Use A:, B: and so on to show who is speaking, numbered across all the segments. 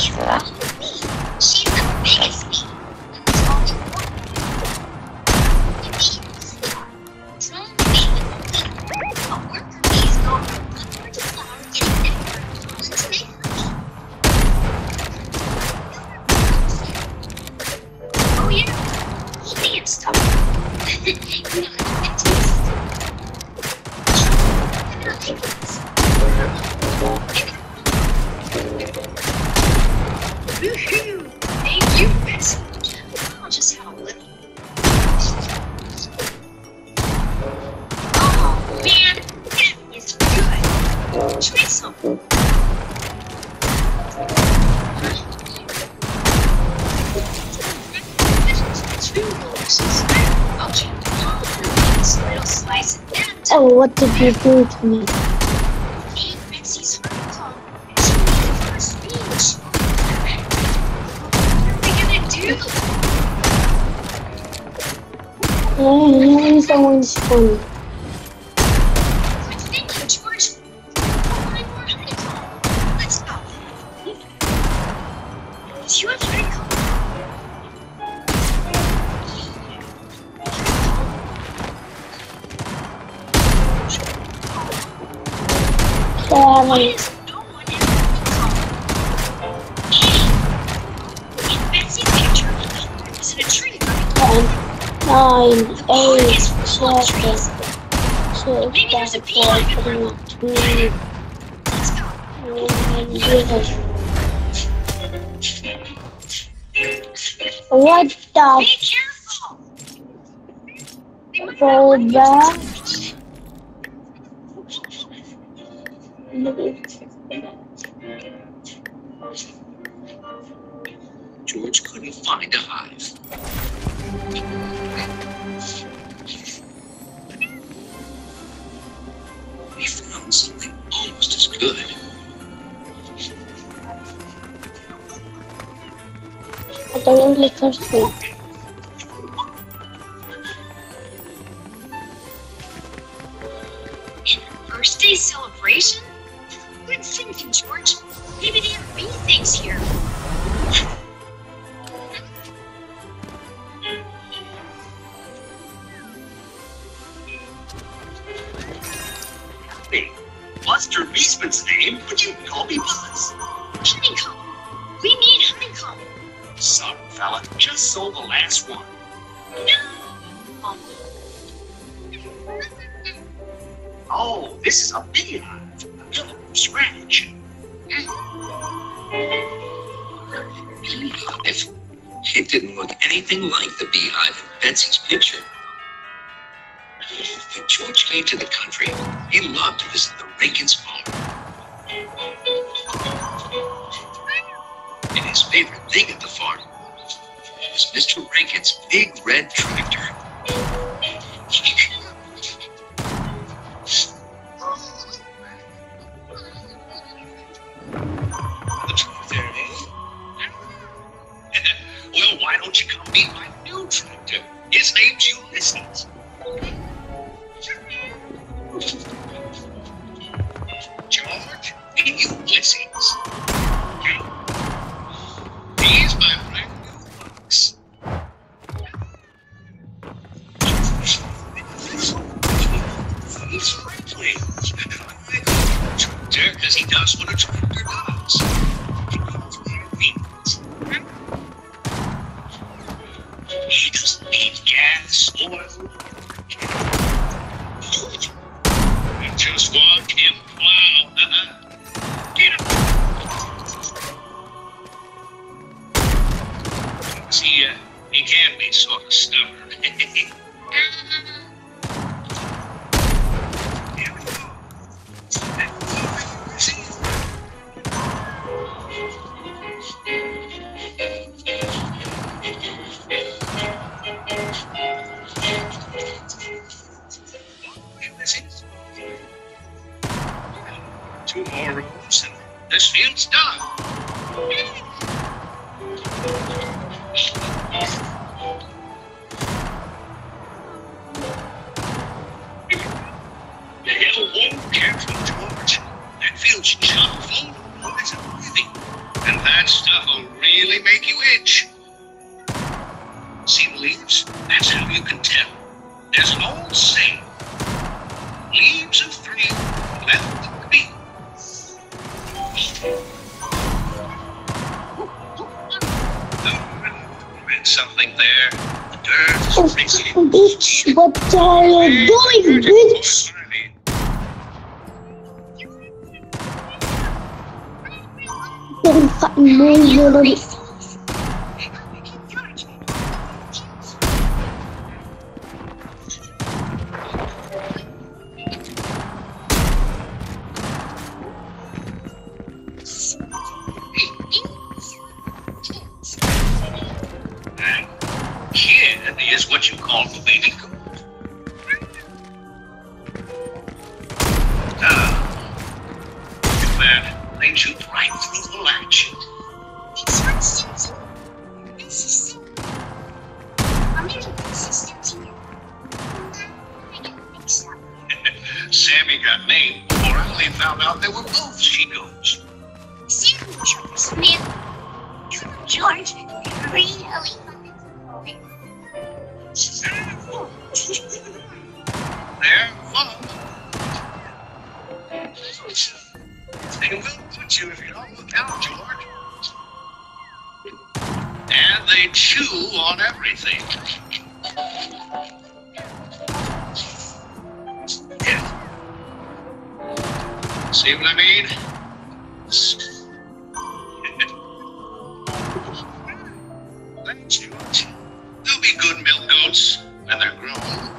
A: She's the biggest bee. Drone bee with a worker bees go from flower to flower getting nectar and pollen to make honey. Oh yeah, honey and stuff. You know how it tastes. Woohoo! Thank you, Betsy. I'll just have a little. Oh man, that is good. Try some. Two horses. I'll chew the whole little slice of that.
B: Oh, what did you do to me?
A: Eat Betsy's honeycomb. She needed for her speech. What are we gonna do?
B: Someone's funny.
A: Good thinking, George. Find more honeycomb. Let's go. Do you have honeycomb? Why is no one in honeycomb? In Betsy's picture, is it a tree, right?
B: 10, 9, 8,
A: It's full of
B: 7,
A: trees.
B: 6,
A: Maybe there's a
B: 5,
A: beehive in
B: 4,
A: one.
B: 3, 2,
A: Let's go.
B: 1, 0. What
A: Be
B: the
A: careful. They might
B: Go
A: not like
B: back.
C: George couldn't find a hive. He found something almost as good.
B: I don't like her sweet.
A: Birthday celebration? Good thinking, George. Maybe they have bee things here.
C: Hey, Buster Beastman's name, but you can call me Buzz.
A: Honeycomb. We need honeycomb.
C: Sorry, fella, just sold the last one.
A: No.
C: Oh, this is a beehive. Built from scratch. Beehive? It didn't look anything like the beehive in Betsy's picture. When George came to the country, he loved to visit the Rankin's farm. And his favorite thing at the farm was Mr. Rankin's big red tractor. Well, why don't you come meet my new tractor? His name's Ulysses. George and Ulysses. He's my brand new fox. He's friendly. I like a tractor because he does what a tractor does. He doesn't need gas, oil. Just watch him plow. Get him. See, he can be sort of stubborn. Here we go. See? 2 more rows and this field's done. That stuff will really make you itch. See the leaves? That's how you can tell. There's an old saying. Leaves of three, left of me. Read something there. The dirt is racing.
B: Bitch, what are you doing, bitch? Don't fucking move, little.
C: Kid is what you call the baby goat. Too bad. They shoot right through the latch. Sammy got named before Ellie found out there were both she-goats.
A: George, really?
C: They're fun. They will put you if you don't look out, George. And they chew on everything. Yeah. See what I mean? They'll be good milk goats when they're grown.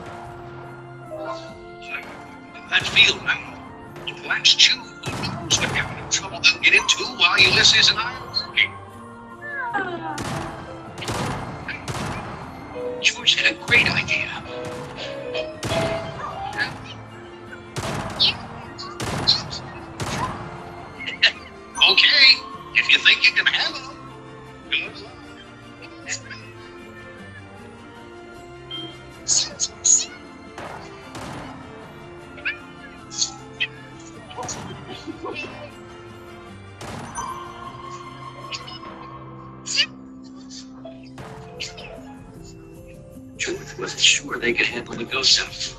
C: That field now. If blacks chew, who knows what kind of trouble they'll get into while Ulysses and I are working. George had a great idea. Okay, if you think you can handle them, good luck. George wasn't sure they could handle the ghosts out.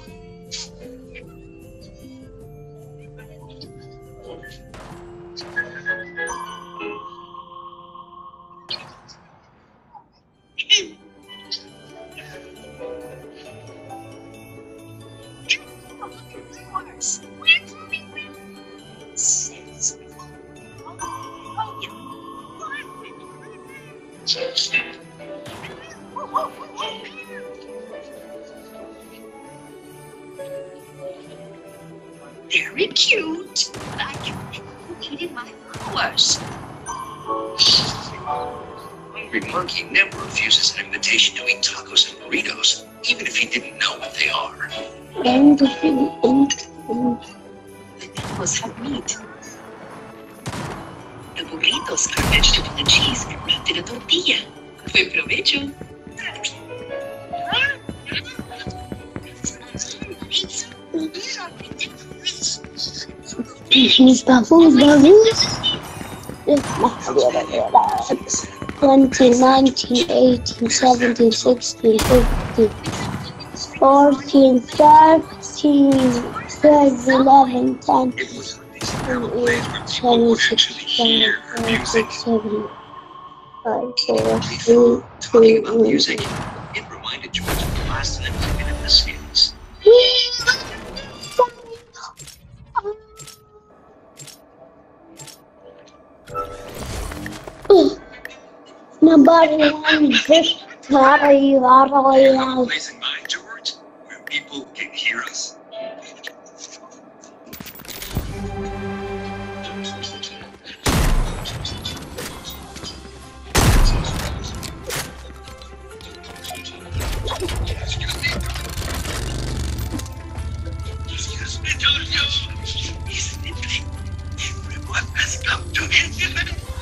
A: Very cute, but I can't eat my flowers.
C: Hungry monkey never refuses an invitation to eat tacos and burritos, even if he didn't know what they are.
A: The tacos have meat. The burritos are vegetable and cheese wrapped in a tortilla. Buen provecho.
B: Mis bubbles, bubbles. 20, 19, 18, 17, 16, 15, 14, 13, 12, 11, 10, 8, 7, 6, 5, 6, 7, 5, 4, 3,
C: Talking
B: 2,
C: about music, it reminded George of the last time he'd been in the States.
B: Nobody wants this.
C: Placing mine, George, where people can hear us. Excuse me, George. Isn't it late? Everyone has come to visit.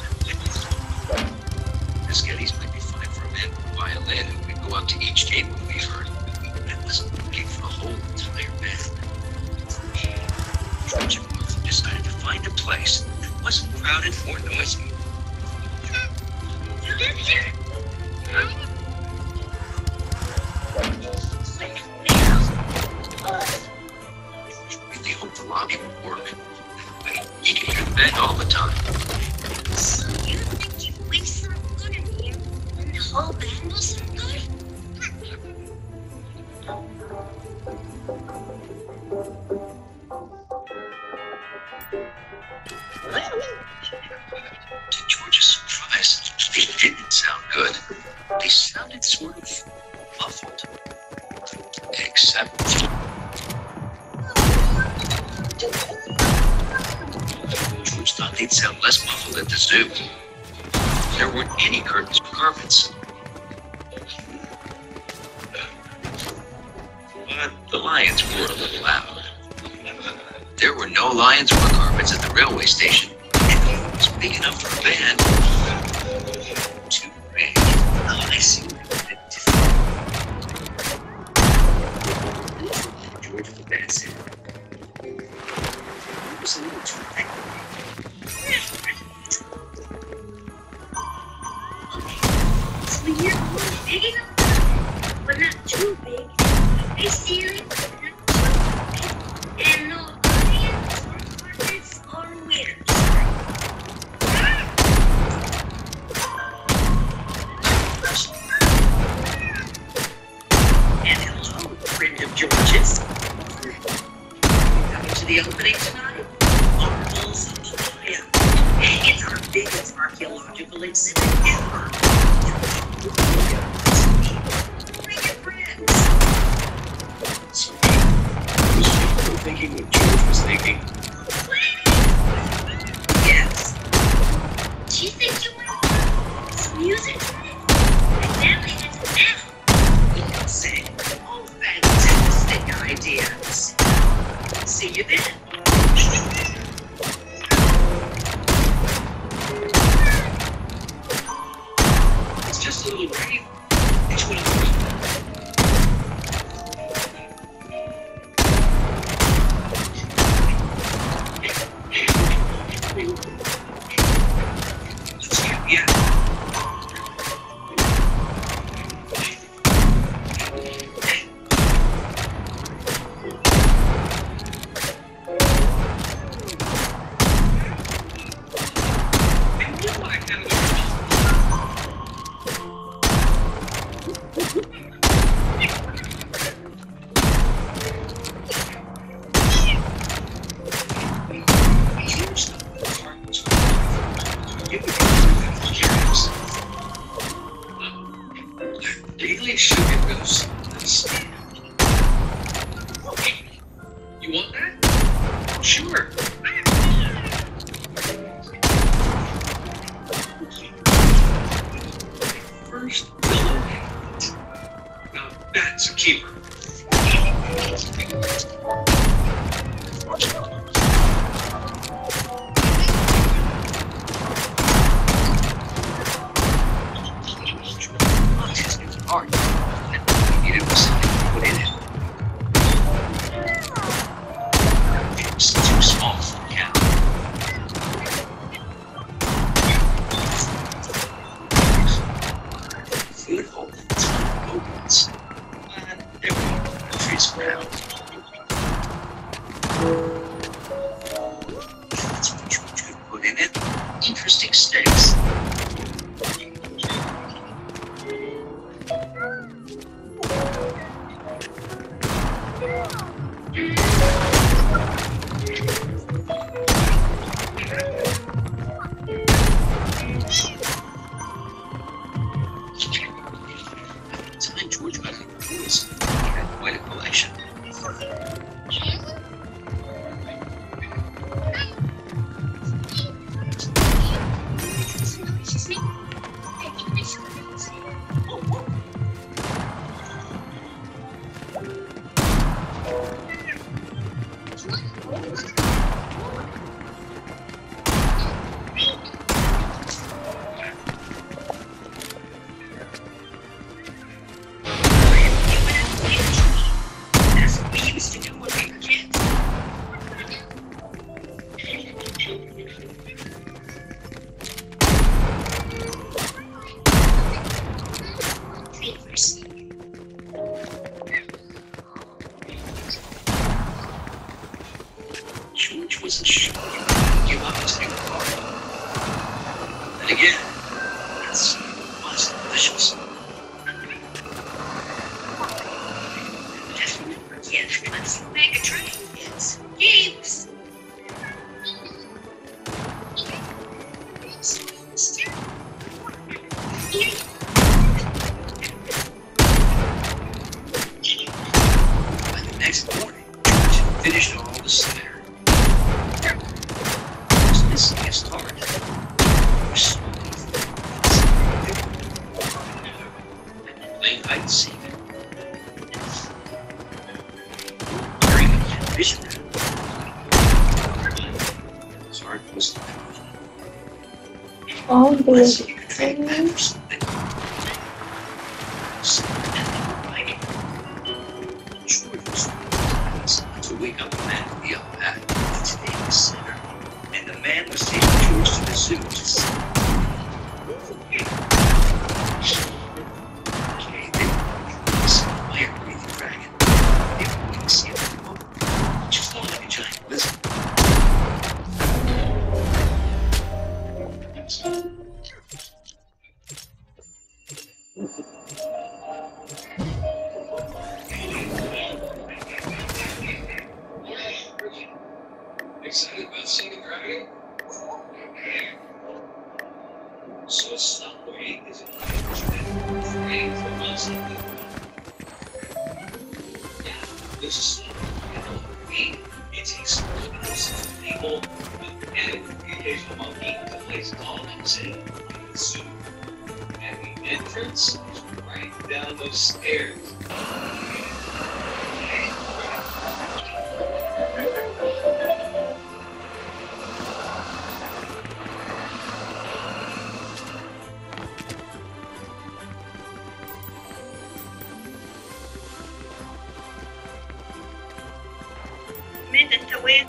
C: Miss Geddes might be fine for a man with a violin who could go out to each game when we heard. I wasn't looking for the whole entire band. George and Martha decided to find a place that wasn't crowded or noisy.
A: whole band was so good?
C: To George's surprise, they didn't sound good. They sounded sort of muffled. Except George thought they'd sound less muffled at the zoo. There weren't any curtains or carpets. But the lions were a little loud. There were no lions or carpets at the railway station. It was big enough for a band. Too big. Oh, I see. George was bad said. It was a little too big.
A: So you're only big enough, but not too big. They stealing, not too big, and no audience or carpets or waiters.
D: And hello, friend of George's. Coming to the opening tonight? Marvels of Maya. It's our biggest archaeological exhibit ever. Bring your friends.
C: So, I was thinking what George was thinking.
D: Yes.
A: Do you think you want some music? Exactly, that's now.
D: You can say, oh, fantastic ideas. See you then.
C: It's just a little rain. It's one of those. Yeah. Daily sugar goes. You want that? Sure. First pillow hat. Now that's a keeper. Art. And needed was something to put in it. It was too small for the cow. Food opens. And there were no trees around. That's what George could put in it. Interesting steaks. Time George got into the woods, he had quite a collection.
D: That's what we used to do when we were kids.
C: George wasn't sure he could give up his new car. Then again, that's was delicious. kite scene. Very visionary. Sorry, was
B: Oh,
C: let's see,
B: the
C: you could trade that for something. Like, joyful to wake up a man to be up that. Today was center, and the man was taking George to the zoo to see. Okay, this fire-breathing dragon. If we can see it anymore, just not like a giant lizard. Excited about seeing a dragon? So stop waiting is afraid for months. Yeah, this is it takes thousands of people and the occasional monkey to place dogs in the zoo. And the entrance is right down those stairs.
A: مين انت وين؟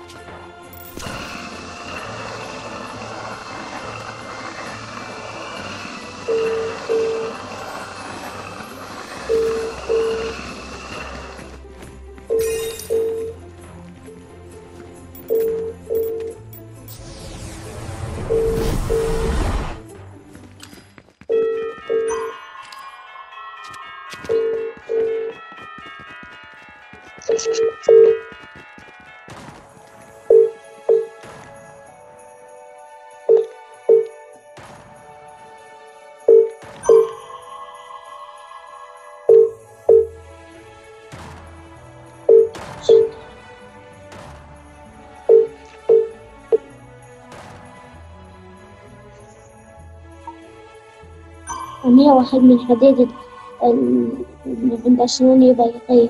B: وهي واحد من حديد اللي عند أسنان يبغى يطيح.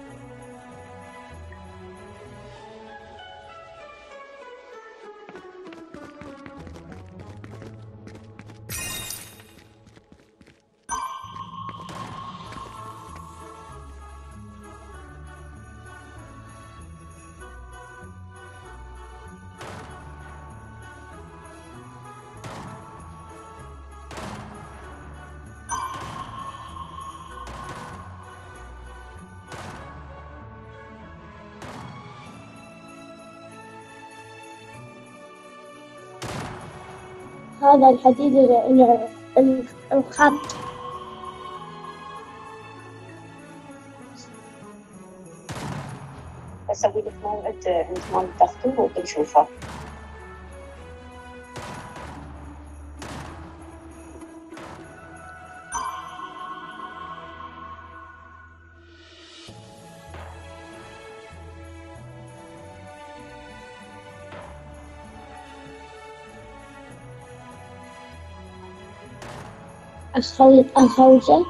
B: هذا الحديد الخط.
E: بسوي لك موعد عند مال الدكتور وبنشوفه.
B: أخوجه.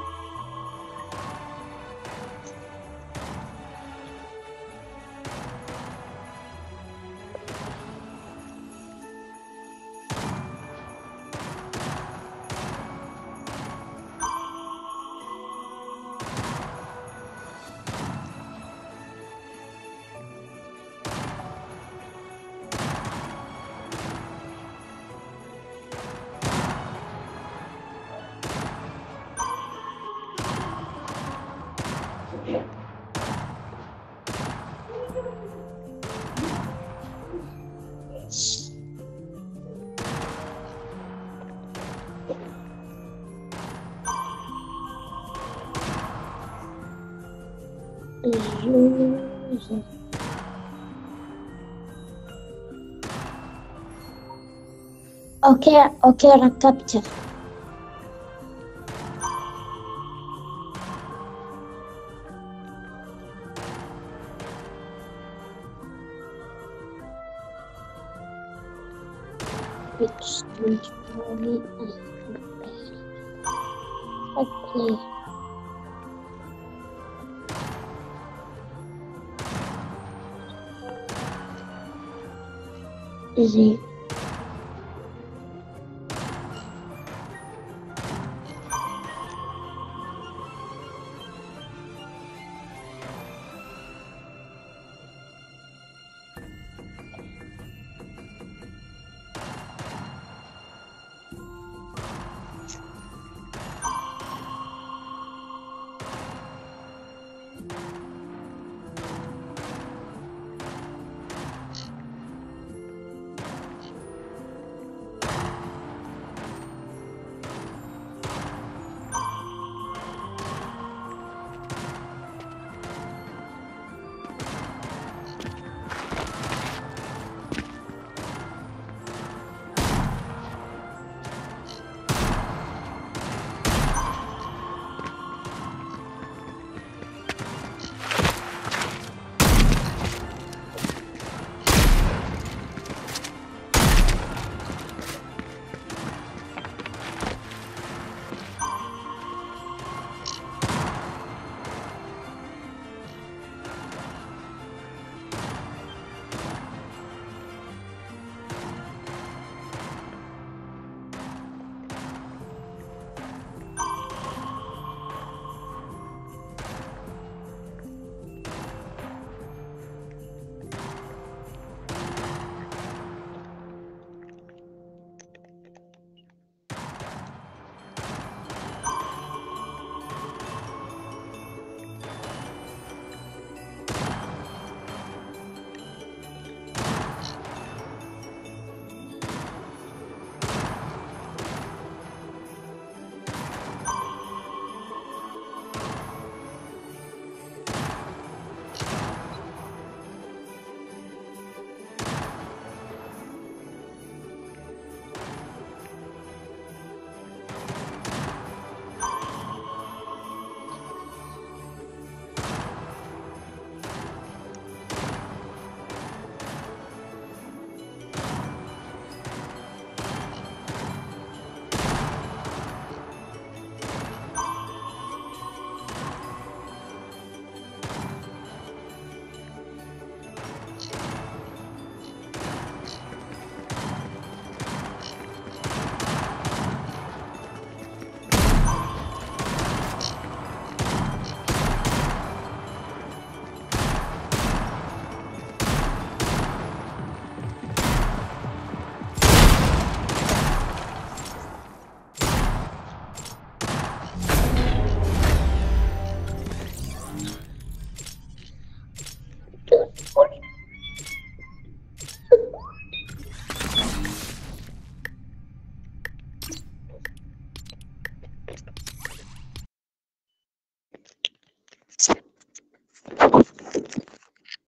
B: أوكي ركبته. Okay. ازاي؟